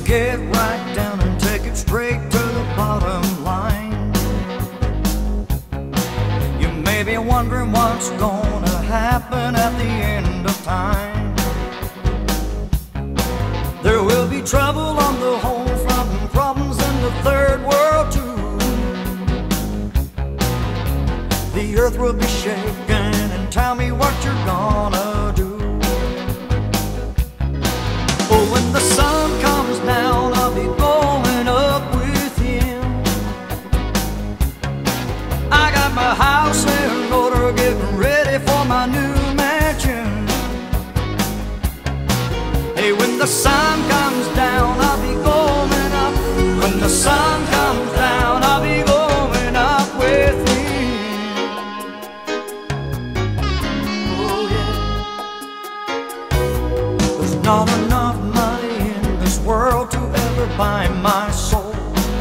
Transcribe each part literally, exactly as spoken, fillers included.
get right down and take it straight to the bottom line. You may be wondering what's gonna happen at the end of time. There will be trouble on the home front and problems in the third world too. The earth will be shaken, and tell me what you're gonna do. Oh, when the sun comes down, I'll be going up with him. I got my house in order, getting ready for my new mansion. Hey, when the sun comes down, I'll be going up. When the sun comes down, I'll be going up with him. Oh yeah. There's not enough money in this world to ever buy my soul.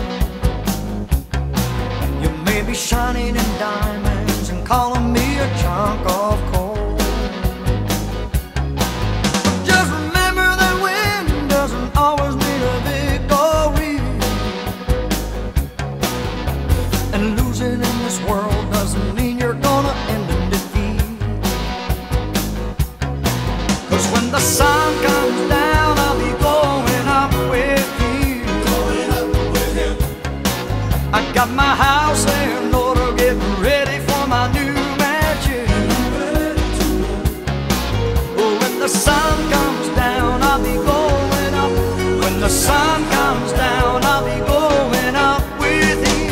You may be shining in diamonds and calling me a chunk of coal. Just remember that win doesn't always mean a victory, and losing in this world doesn't mean you're gonna end in defeat. 'Cause when the sun comes down, I'll be going up with you. Going up with him. I got my house in order, getting ready for my new mansion. Oh, when the sun comes down, I'll be going up. When the sun comes down, I'll be going up with him.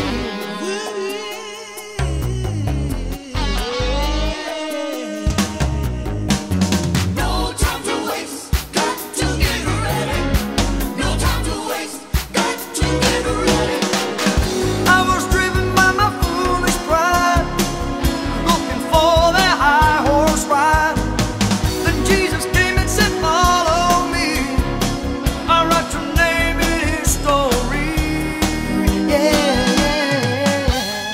No time to waste, got to get ready. No time to waste, got to get ready. I was driven by my foolish pride, looking for that high horse ride. Then Jesus came and said, follow me. I write your name in his story. Yeah, yeah.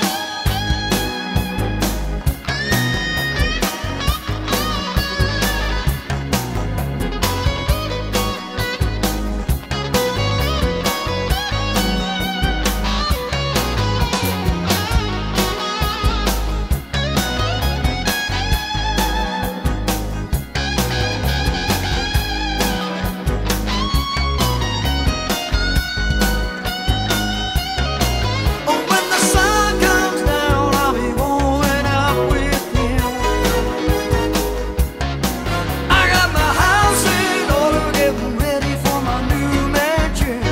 Oh, when the sun comes down, I'll be going up with him. I got my house in order, getting ready for my new mansion.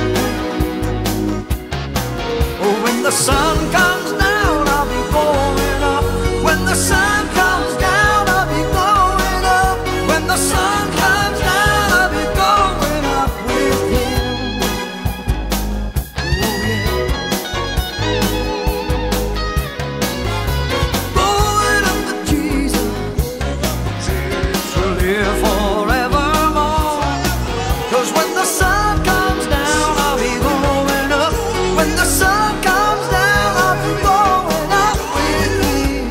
Oh, when the sun comes down, I'll be going up. When the sun comes down, I'll be going up. When the sun comes down, I'll be going up with him. Oh yeah. Going up with Jesus, to live forevermore. 'Cause when the sun comes down, I'll be going up. When the sun comes down, I'll be going up with him.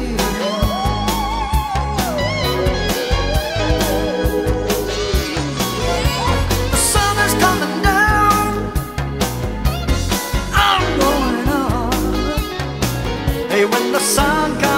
The sun is coming down, I'm going up. Hey, when the sun comes